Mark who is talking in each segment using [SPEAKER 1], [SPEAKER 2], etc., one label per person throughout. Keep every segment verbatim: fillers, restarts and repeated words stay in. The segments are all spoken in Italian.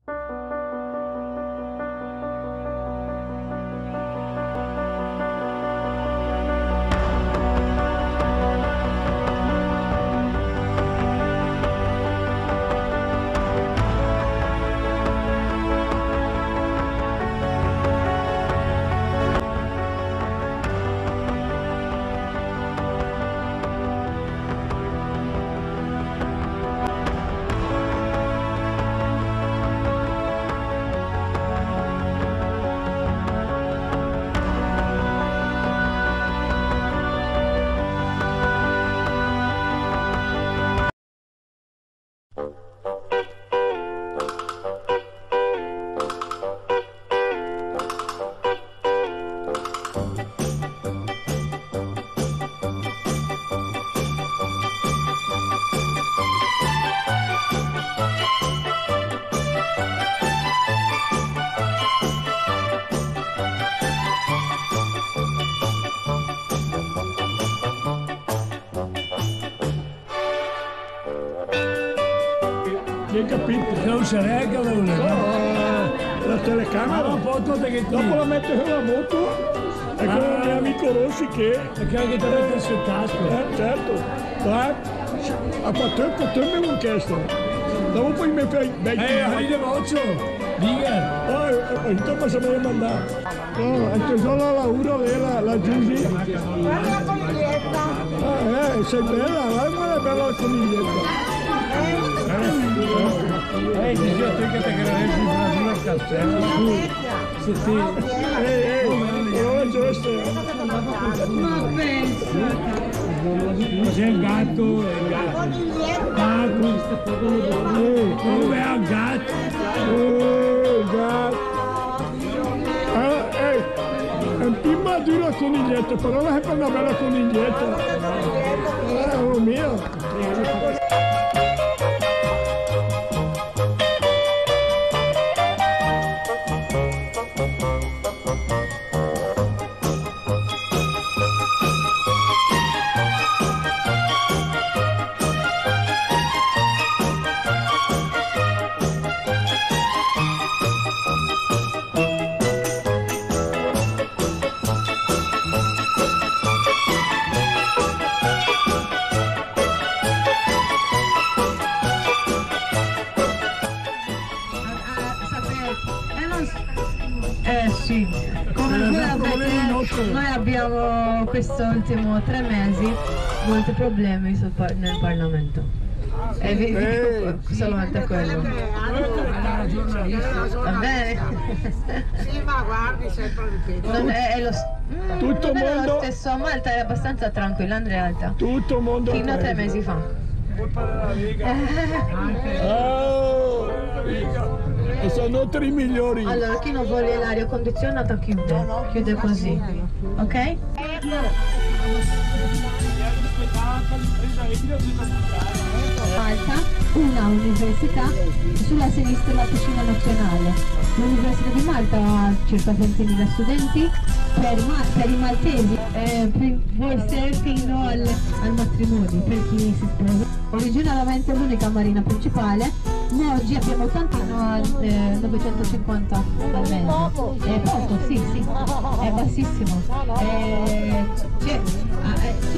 [SPEAKER 1] Hai capito?
[SPEAKER 2] Non si regala una.
[SPEAKER 1] No, la telecamera.
[SPEAKER 2] Ma foto che ti...
[SPEAKER 1] Dopo la metto sulla moto e con il mio amico Rossi che...
[SPEAKER 2] Perché anche te metti sul casco.
[SPEAKER 1] Eh, certo. Là, ha fatto il potente un'inchiesta. Dopo poi mi fai...
[SPEAKER 2] Eh, hai di voce. Diga.
[SPEAKER 1] Ah, entonces me se me mandar. No, anche solo la uno vera, la Giusy.
[SPEAKER 3] Guarda la coniglietta.
[SPEAKER 1] Ah, eh, sei bella, guarda è bella la coniglietta.
[SPEAKER 2] Eh, dice a te che te credevi in una castello. Sì, sì.
[SPEAKER 1] Ehi, ehi, non è giusto.
[SPEAKER 3] Ma pensa.
[SPEAKER 2] C'è il gatto, il gatto. Ah, questo come è un gatto?
[SPEAKER 1] Oh, il gatto. Ah, ehi, è un po' madura la coniglietta, però è per una bella coniglietta. Eh, oh mio.
[SPEAKER 3] Eh sì, come voi sapete, noi abbiamo questo ultimo tre mesi molti problemi sul par nel Parlamento. E vi, vi dico solamente quello. Va bene?
[SPEAKER 4] Sì, ma guardi, sempre ripeto.
[SPEAKER 3] Non è, è lo, mm,
[SPEAKER 1] Tutto
[SPEAKER 3] non è
[SPEAKER 1] mondo-
[SPEAKER 3] lo stesso, a Malta è abbastanza tranquillo, Andrea in realtà.
[SPEAKER 1] Tutto il mondo...
[SPEAKER 3] Fino a tre mesi fa.
[SPEAKER 1] Oh, e sono tre migliori.
[SPEAKER 3] Allora, chi non vuole l'aria condizionata chiude, chiude così, ok?
[SPEAKER 5] Malta, una università sulla sinistra della piscina nazionale. L'Università di Malta ha circa ventimila studenti, per, ma per i maltesi eh, forse fino al, al matrimonio, per chi si sposa. Originariamente l'unica marina principale, ma oggi abbiamo tanti fino a eh, novecentocinquanta al mese. È poco, sì, sì, è bassissimo. Eh, cioè, eh,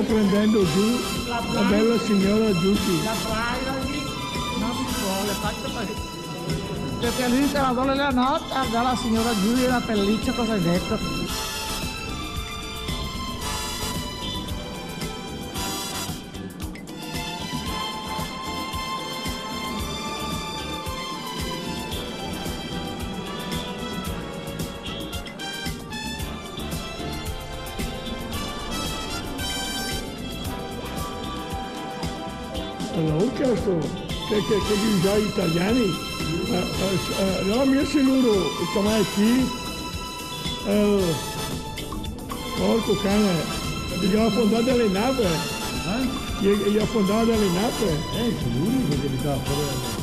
[SPEAKER 1] prendendo giù la bella signora Giuti.
[SPEAKER 4] La privacy non si vuole, faccio per... Perché lui te la vuole la notte, guarda la signora Giulia la pelliccia, cosa hai detto?
[SPEAKER 1] Allora, ho chiesto che, che, che gli già italiani, eh, eh, no, mi è loro, come qui, eh, porco cane, gli ha affondato le nappe,
[SPEAKER 2] Eh?
[SPEAKER 1] gli, gli ha affondato le nappe.
[SPEAKER 2] Eh, sono l'unico che li fa fare.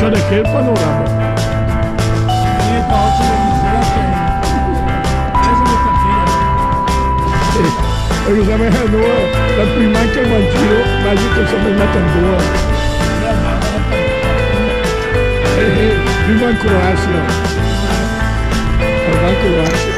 [SPEAKER 1] c'è da che il panorama.
[SPEAKER 2] Niente, oggi la sera adesso mi partire.
[SPEAKER 1] E lo sapeva noi, la prima anche il mancino, ma io che siamo andati a due. E prima in Croazia. Prima in Croazia.